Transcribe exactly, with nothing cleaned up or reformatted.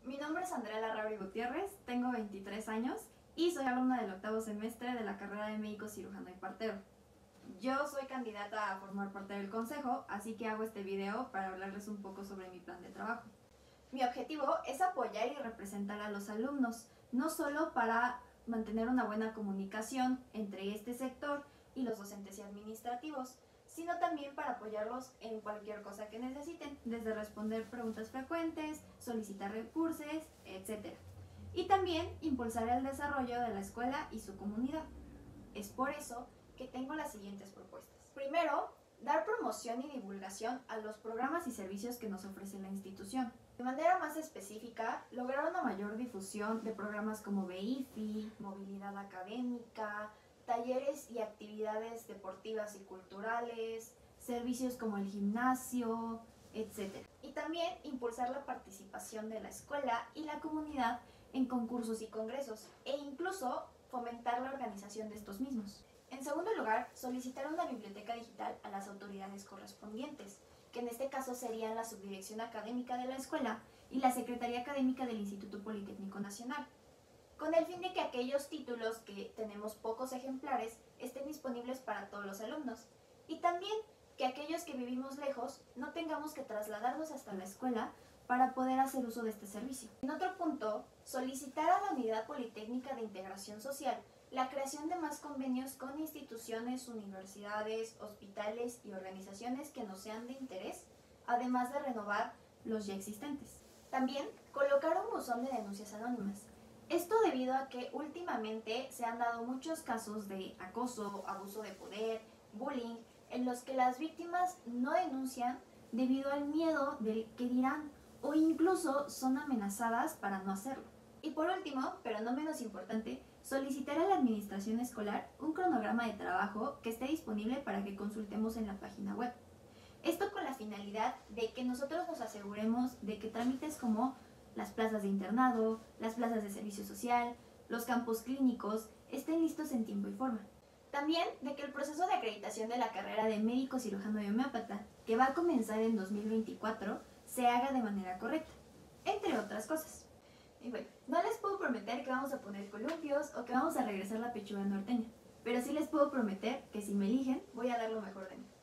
Mi nombre es Andrea Larrauri Gutiérrez, tengo veintitrés años y soy alumna del octavo semestre de la carrera de médico cirujano y partero. Yo soy candidata a formar parte del consejo, así que hago este video para hablarles un poco sobre mi plan de trabajo. Mi objetivo es apoyar y representar a los alumnos, no solo para mantener una buena comunicación entre este sector y los docentes y administrativos, sino también para apoyarlos en cualquier cosa que necesiten, desde responder preguntas frecuentes, solicitar recursos, etcétera. Y también impulsar el desarrollo de la escuela y su comunidad. Es por eso que tengo las siguientes propuestas. Primero, dar promoción y divulgación a los programas y servicios que nos ofrece la institución. De manera más específica, lograr una mayor difusión de programas como B I F I, movilidad académica, talleres y actividades deportivas y culturales, servicios como el gimnasio, etcétera. Y también impulsar la participación de la escuela y la comunidad en concursos y congresos, e incluso fomentar la organización de estos mismos. En segundo lugar, solicitar una biblioteca digital a las autoridades correspondientes, que en este caso serían la Subdirección Académica de la Escuela y la Secretaría Académica del Instituto Politécnico Nacional, con el fin de que aquellos títulos que tenemos pocos ejemplares estén disponibles para todos los alumnos, y también que aquellos que vivimos lejos no tengamos que trasladarnos hasta la escuela para poder hacer uso de este servicio. En otro punto, solicitar a la Unidad Politécnica de Integración Social la creación de más convenios con instituciones, universidades, hospitales y organizaciones que nos sean de interés, además de renovar los ya existentes. También, colocar un buzón de denuncias anónimas. Esto debido a que últimamente se han dado muchos casos de acoso, abuso de poder, bullying, en los que las víctimas no denuncian debido al miedo del que dirán o incluso son amenazadas para no hacerlo. Y por último, pero no menos importante, solicitar a la administración escolar un cronograma de trabajo que esté disponible para que consultemos en la página web. Esto con la finalidad de que nosotros nos aseguremos de que trámites como las plazas de internado, las plazas de servicio social, los campos clínicos estén listos en tiempo y forma. También de que el proceso de acreditación de la carrera de médico cirujano y homeópata, que va a comenzar en dos mil veinticuatro, se haga de manera correcta, entre otras cosas. Y bueno, no les puedo prometer que vamos a poner columpios o que vamos a regresar la pechuga norteña, pero sí les puedo prometer que si me eligen, voy a dar lo mejor de mí.